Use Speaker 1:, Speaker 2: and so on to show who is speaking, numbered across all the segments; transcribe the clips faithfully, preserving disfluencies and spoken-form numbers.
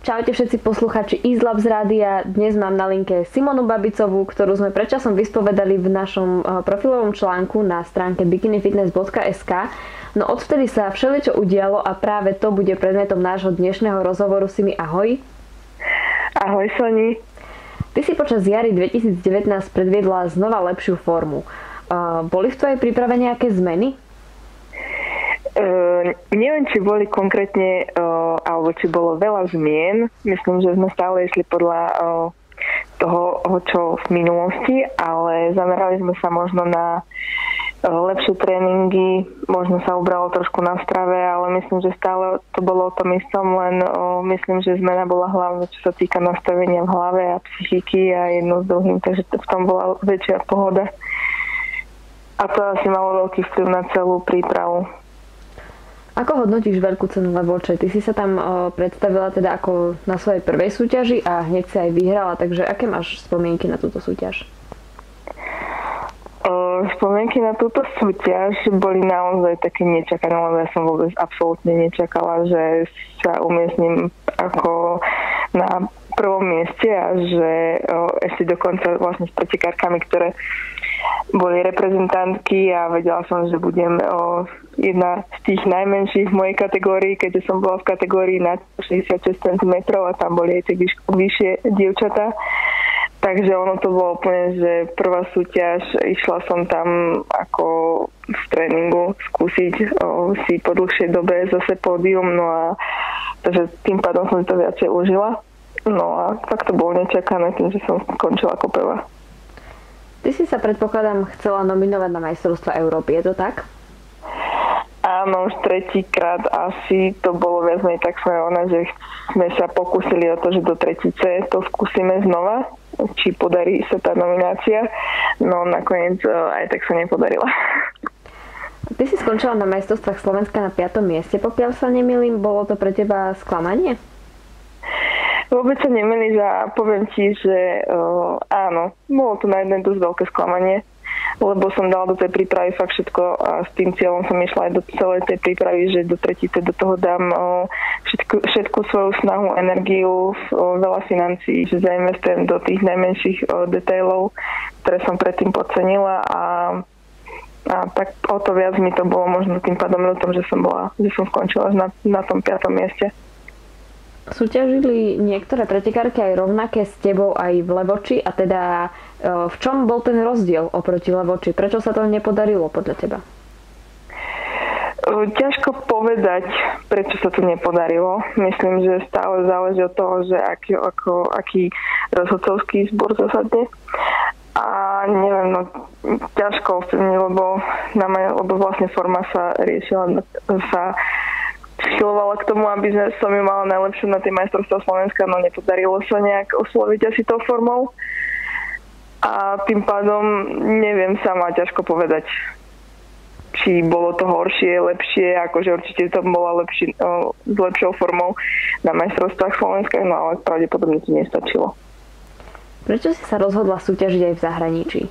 Speaker 1: Čaute všetci posluchači Izlab z rádia. Dnes mám na linke Simonu Babicovú, ktorú sme predčasom vyspovedali v našom profilovom článku na stránke bikinifitness bodka es ká. No odvtedy sa všeličo udialo a práve to bude predmetom nášho dnešného rozhovoru. Simi, ahoj.
Speaker 2: Ahoj, Soni.
Speaker 1: Ty si počas jary dvetisícdevätnásť predviedla znova lepšiu formu. Boli v tvojej príprave nejaké zmeny?
Speaker 2: Uh, neviem, či boli konkrétne, uh, alebo či bolo veľa zmien. Myslím, že sme stále išli podľa uh, toho, čo v minulosti, ale zamerali sme sa možno na uh, lepšie tréningy, možno sa ubralo trošku na strave, ale myslím, že stále to bolo o tom istom, len uh, myslím, že zmena bola hlavne, čo sa týka nastavenia v hlave a psychiky a jedno s druhým, takže v tom bola väčšia pohoda. A to asi malo veľký vplyv na celú prípravu.
Speaker 1: Ako hodnotíš veľkú cenu Levoče? Ty si sa tam o, predstavila teda ako na svojej prvej súťaži a hneď si aj vyhrala, takže aké máš spomienky na túto súťaž?
Speaker 2: O, spomienky na túto súťaž boli naozaj také nečakané, lebo ja som vôbec absolútne nečakala, že sa umiestním ako na prvom mieste a že o, ešte dokonca vlastne s pretekárkami, ktoré boli reprezentantky a vedela som, že budem o, jedna z tých najmenších v mojej kategórii, keďže som bola v kategórii nad šesťdesiatšesť centimetrov a tam boli aj tie vyš- vyššie dievčatá. Takže ono to bolo úplne, že prvá súťaž, išla som tam ako v tréningu skúsiť o, si po dlhšej dobe zase pódium, no a takže tým pádom som si to viacej užila. No a tak to bolo nečakané tým, že som skončila ako prvá.
Speaker 1: Ty si sa, predpokladám, chcela nominovať na majstrovstvá Európy, je to tak?
Speaker 2: Áno, už tretíkrát asi to bolo viac menej tak sme, že sme sa pokúsili o to, že do tretice to skúsime znova, či podarí sa tá nominácia, no nakoniec aj tak sa nepodarila.
Speaker 1: Ty si skončila na majstrovstvách Slovenska na piatom mieste, pokiaľ sa nemýlim, bolo to pre teba sklamanie?
Speaker 2: Vôbec sa nemýliš a poviem ti, že uh, áno, bolo to na jedné dosť veľké sklamanie, lebo som dala do tej prípravy fakt všetko a s tým cieľom som išla aj do celej tej prípravy, že do tretice do toho dám uh, všetku, všetku svoju snahu, energiu, uh, veľa financií, že zainvestujem do tých najmenších uh, detailov, ktoré som predtým podcenila a, a tak o to viac mi to bolo možno tým pádom ľutom, že som bola, že som skončila na, na tom piatom mieste.
Speaker 1: Súťažili niektoré pretekárky aj rovnaké s tebou aj v Levoči a teda v čom bol ten rozdiel oproti Levoči? Prečo sa to nepodarilo podľa teba?
Speaker 2: Ťažko povedať, prečo sa to nepodarilo. Myslím, že stále záleží od toho, že aký, ako, aký rozhodcovský zbor zasadne. A neviem, no ťažko ovplyvniť, lebo, lebo vlastne forma sa riešila, sa schylovala k tomu, aby sme som ju mala najlepšiu na tie majstrovstvá Slovenska, no nepodarilo sa nejak osloviť asi tou formou. A tým pádom neviem sama ťažko povedať, či bolo to horšie, lepšie, akože určite to bola lepší, o, s lepšou formou na majstrovstvách Slovenska, no ale pravdepodobne to nestačilo.
Speaker 1: Prečo si sa rozhodla súťažiť aj v zahraničí?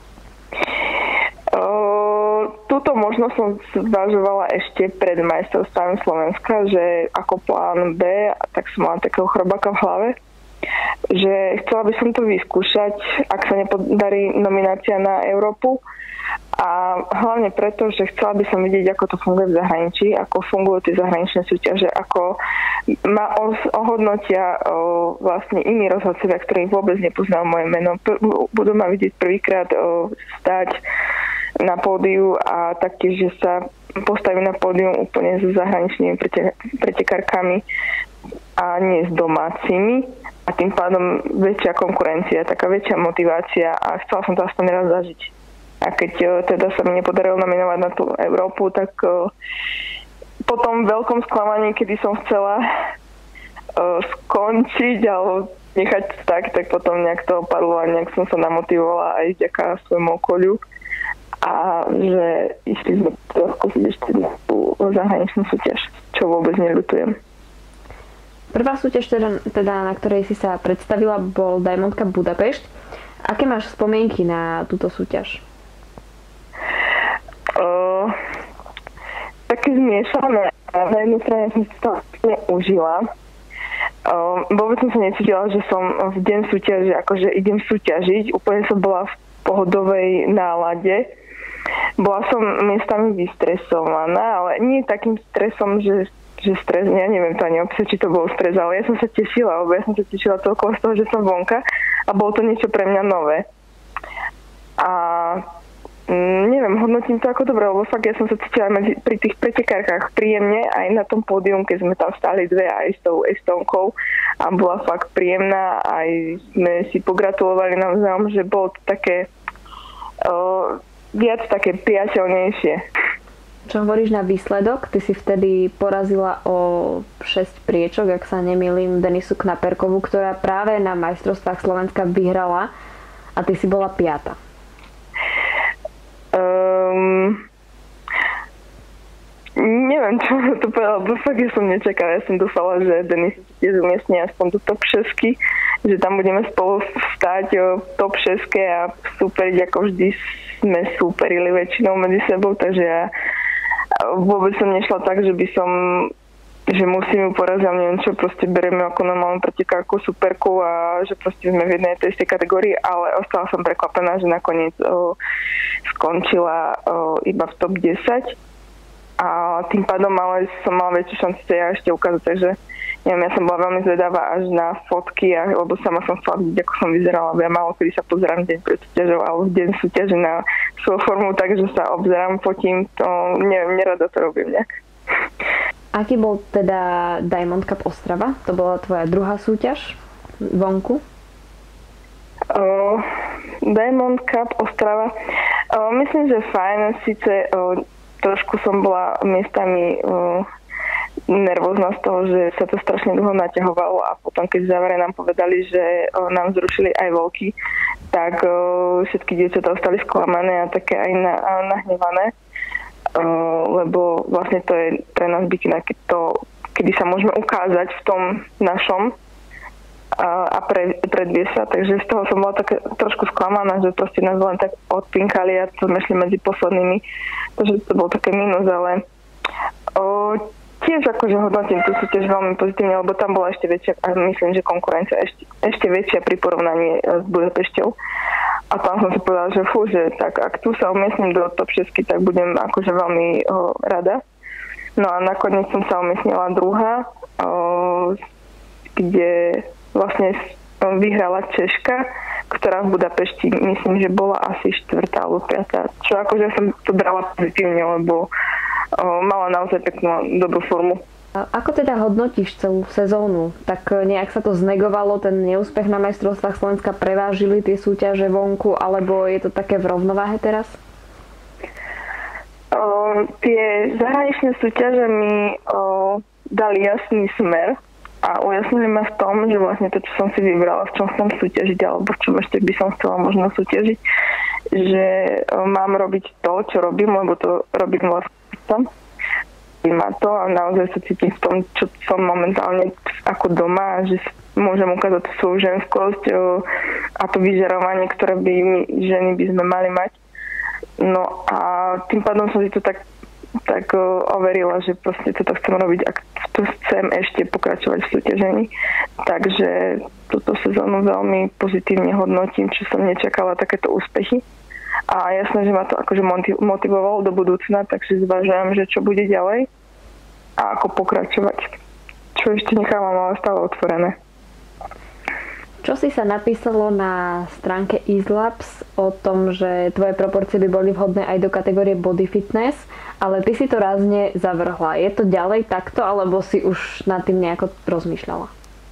Speaker 2: Túto možnosť som zvažovala ešte pred majstrovstvami Slovenska, že ako plán B, tak som mala takého chrobáka v hlave, že chcela by som to vyskúšať, ak sa nepodarí nominácia na Európu. A hlavne preto, že chcela by som vidieť, ako to funguje v zahraničí, ako fungujú tie zahraničné súťaže, ako ma ohodnotia o, vlastne iní rozhodcovia, ktorí vôbec nepoznajú moje meno. P- budú ma vidieť prvýkrát o, stať na pódiu a taktiež, že sa postaví na pódium úplne so zahraničnými prete- pretekárkami a nie s domácimi a tým pádom väčšia konkurencia, taká väčšia motivácia a chcela som to aspoň raz zažiť. A keď o, teda sa mi nepodarilo nominovať na tú Európu, tak o, po tom veľkom sklamaní, kedy som chcela o, skončiť alebo nechať tak, tak potom nejak to opadlo a nejak som sa namotivovala aj vďaka svojmu okoliu. A že išli sme skúsiť ešte na tú zahraničnú súťaž, čo vôbec neľutujem.
Speaker 1: Prvá súťaž, teda, teda, na ktorej si sa predstavila, bol Diamond Cup Budapešť. Aké máš spomienky na túto súťaž?
Speaker 2: Uh, také zmiešané. Na jednej strane som si to užila. Uh, vôbec som sa necítila, že som v deň súťaže, akože idem súťažiť. Úplne som bola v pohodovej nálade. Bola som miestami vystresovaná, ale nie takým stresom, že, že stres, ja neviem to ani opísať, či to bol stres, ale ja som sa tešila, lebo ja som sa tešila celkovo z toho, že som vonka a bolo to niečo pre mňa nové. A mm, neviem, hodnotím to ako dobré, lebo fakt ja som sa cítila medzi, pri tých pretekárkach príjemne, aj na tom pódium, keď sme tam stáli dve aj s tou Estonkou a bola fakt príjemná, aj sme si pogratulovali navzájom, že bolo to také uh, viac také priateľnejšie.
Speaker 1: Čo hovoríš na výsledok? Ty si vtedy porazila o šesť priečok, ak sa nemýlim, Denisu Knaperkovú, ktorá práve na majstrovstvách Slovenska vyhrala a ty si bola piata.
Speaker 2: Um, neviem, čo som to povedala, lebo fakt ja som nečakala. Ja som dúfala, že Denis sa tiež umiestni aspoň do top šesť, že tam budeme spolu stáť v top šesť a superiť, ako vždy sme superili väčšinou medzi sebou, takže ja vôbec som nešla tak, že by som že musím ju poraziť, neviem čo, proste bereme ako normálnu pretekárku, superku a že proste sme v jednej tej kategórii, ale ostala som prekvapená, že nakoniec o, skončila o, iba v top desať a tým pádom ale som mala väčšiu šancu sa ja ešte ukázať, takže neviem, ja som bola veľmi zvedavá až na fotky, a, lebo sama som chcela vidieť, ako som vyzerala, lebo ja málo kedy sa pozerám deň pred súťažou, ale v deň súťaže na svoju formu, takže sa obzerám, fotím, to neviem, nerada to robím nejak.
Speaker 1: Aký bol teda Diamond Cup Ostrava? To bola tvoja druhá súťaž vonku?
Speaker 2: Uh, Diamond Cup Ostrava. Uh, myslím, že fajn. Sice uh, trošku som bola miestami uh, nervózna z toho, že sa to strašne dlho naťahovalo a potom, keď v závere nám povedali, že uh, nám zrušili aj voľky, tak uh, všetky dievčatá ostali sklamané a také aj na, uh, nahnevané. Uh, lebo vlastne to je pre nás bikina, keď to, kedy sa môžeme ukázať v tom našom uh, a pre, predviesť sa, takže z toho som bola také trošku sklamaná, že proste nás len tak odpinkali a to sme šli medzi poslednými, takže to bolo také mínus, ale uh, tiež akože hodnotím tú súťaž veľmi pozitívne, lebo tam bola ešte väčšia, a myslím, že konkurencia ešte, ešte väčšia pri porovnaní s Budapešťou. A tam som si povedala, že fú, že tak ak tu sa umiestním do top šesť, tak budem akože veľmi o, rada. No a nakoniec som sa umiestnila druhá, o, kde vlastne vyhrala Češka, ktorá v Budapešti myslím, že bola asi štvrtá alebo piatá. Čo akože som to brala pozitívne, lebo o, mala naozaj peknú dobrú formu.
Speaker 1: Ako teda hodnotíš celú sezónu? Tak nejak sa to znegovalo, ten neúspech na majstrovstvách Slovenska, prevážili tie súťaže vonku, alebo je to také v rovnováhe teraz?
Speaker 2: O, tie zahraničné súťaže mi o, dali jasný smer a ujasnili ma v tom, že vlastne to, čo som si vybrala, v čom som súťažiť, alebo v čom ešte by som chcela možno súťažiť, že o, mám robiť to, čo robím, lebo to robím vlastne má to a naozaj sa cítim v tom, čo som momentálne ako doma, že môžem ukázať svoju ženskosť a to vyžarovanie, ktoré by my ženy by sme mali mať. No a tým pádom som si to tak, tak overila, že proste toto chcem robiť a tu chcem ešte pokračovať v súťažení. Takže túto sezónu veľmi pozitívne hodnotím, čo som nečakala takéto úspechy. A jasné, že ma to akože motivovalo do budúcna, takže zvažujem, že čo bude ďalej a ako pokračovať. Čo ešte nechávam ale stále otvorené.
Speaker 1: Čo si sa napísalo na stránke EasyLabs o tom, že tvoje proporcie by boli vhodné aj do kategórie body fitness, ale ty si to rázne zavrhla. Je to ďalej takto, alebo si už nad tým nejako rozmýšľala?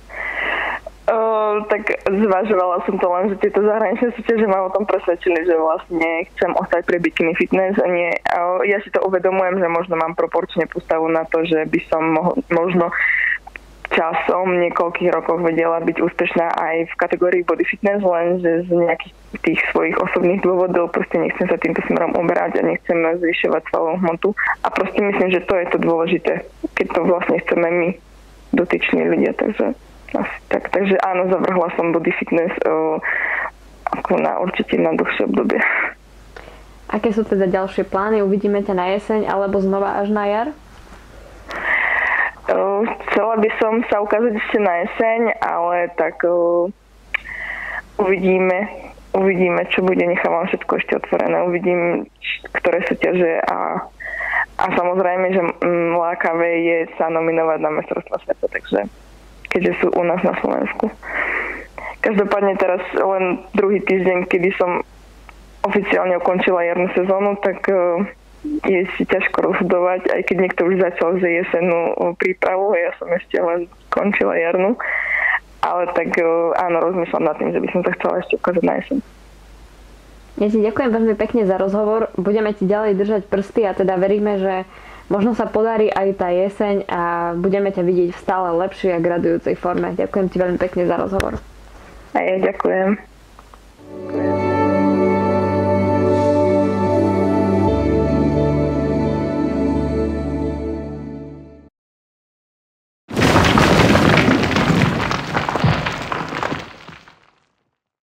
Speaker 2: Uh, tak zvažovala som to len, že tieto zahraničné súťaže ma o tom presvedčili, že vlastne chcem ostať pre bikini fitness a nie. Uh, ja si to uvedomujem, že možno mám proporčne postavu na to, že by som mo- možno časom niekoľkých rokov vedela byť úspešná aj v kategórii body fitness, lenže z nejakých tých svojich osobných dôvodov proste nechcem sa týmto smerom uberať a nechcem zvyšovať svalovú hmotu. A proste myslím, že to je to dôležité, keď to vlastne chceme my, dotyční ľudia, takže asi tak, takže áno, zavrhla som body fitness o, ako na určite na dlhšie obdobie.
Speaker 1: Aké sú teda ďalšie plány? Uvidíme ťa na jeseň alebo znova až na jar?
Speaker 2: Uh, chcela by som sa ukázať ešte na jeseň, ale tak uh, uvidíme, uvidíme, čo bude, nechávam všetko ešte otvorené, uvidím, ktoré súťaže a, a samozrejme, že mm, lákavé je sa nominovať na majstrovstvá sveta, takže keďže sú u nás na Slovensku. Každopádne teraz len druhý týždeň, kedy som oficiálne ukončila jarnú sezónu, tak uh, je si ťažko rozhodovať, aj keď niekto už začal že jesennú prípravu, ja som ešte len končila jarnú. Ale tak áno, rozmýšľam nad tým, že by som sa chcela ešte ukázať na jeseň.
Speaker 1: Ja ti ďakujem veľmi pekne za rozhovor. Budeme ti ďalej držať prsty a teda veríme, že možno sa podarí aj tá jeseň a budeme ťa vidieť v stále lepšej a gradujúcej forme. Ďakujem ti veľmi pekne za rozhovor.
Speaker 2: A ja ďakujem.